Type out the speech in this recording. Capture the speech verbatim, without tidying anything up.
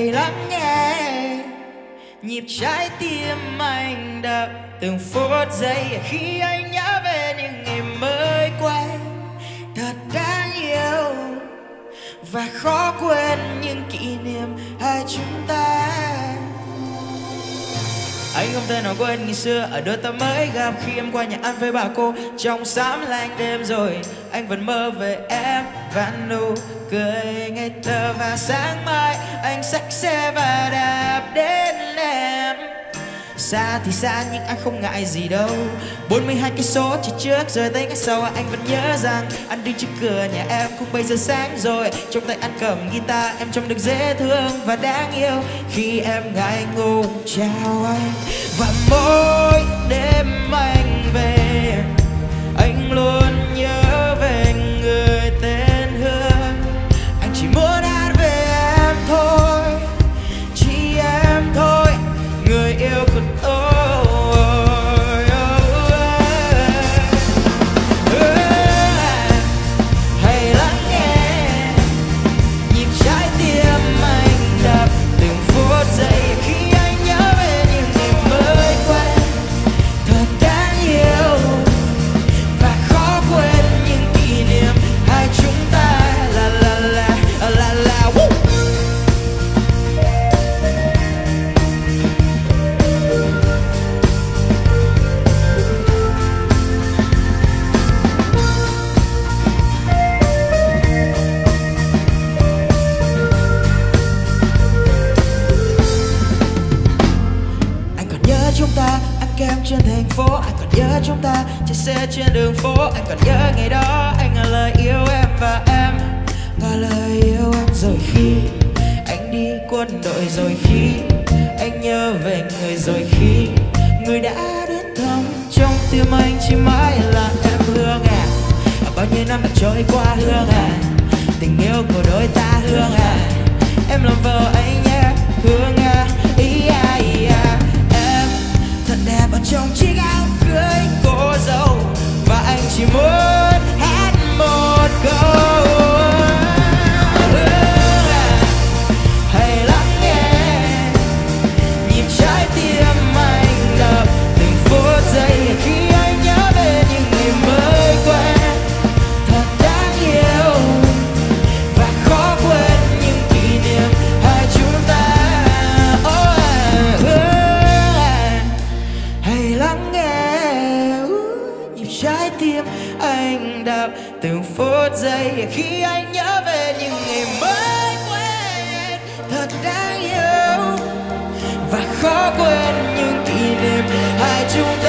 hãy lắng nghe nhịp trái tim anh đập từng phút giây khi anh nhớ về những ngày mới quen. Thật đáng yêu và khó quên những kỷ niệm hai chúng ta. Anh không thể nào quên ngày xưa ở đôi ta mới gặp khi em qua nhà ăn với bà cô trong xám lạnh đêm rồi. Anh vẫn mơ về em và nụ cười ngây thơ, và sáng mai anh xách xe và đạp đến em. Xa thì xa nhưng anh không ngại gì đâu, bốn mươi hai cây số chỉ trước rồi tới ngay sau. Anh vẫn nhớ rằng anh đứng trước cửa nhà em cũng bây giờ sáng rồi. Trong tay anh cầm guitar, em trông được dễ thương và đáng yêu khi em ngại ngùng chào anh. Và mỗi đêm anh về, anh luôn nhớ về người tên Hương. Anh chỉ muốn hát về em thôi, chỉ em thôi, người yêu của tôi. Hãy lắng nghe nhịp trái tim anh đập từng phút giây khi anh nhớ về những ngày mới quen. Thật đáng yêu và khó quên những kỷ niệm hai chúng ta. La la la la la woo. Chúng ta ăn kem trên thành phố, anh còn nhớ chúng ta chạy xe trên đường phố. Anh còn nhớ ngày đó anh ngỏ lời yêu em và em ngỏ lời yêu em. Rồi khi anh đi quân đội, rồi khi anh nhớ về người, rồi khi người đã đến thăm trong tim anh chỉ mãi là em Hương à. Bao nhiêu năm đã trôi qua Hương à, tình yêu của đôi ta Hương à. Em làm vợ anh nhé Hương à, ý à, ý à. Thật đẹp ở trong chiếc áo cưới cô dâu, và anh chỉ muốn hát một câu. Hãy lắng nghe nhịp trái tim anh đập từng phút giây khi anh nhớ về những ngày mới quen. Thật đáng yêu và khó quên những kỷ niệm hai chúng ta. Hãy lắng nghe uh, nhịp trái tim anh đập từng phút giây khi anh nhớ về những ngày mới quen. Thật đáng yêu và khó quên những kỷ niệm hai chúng ta.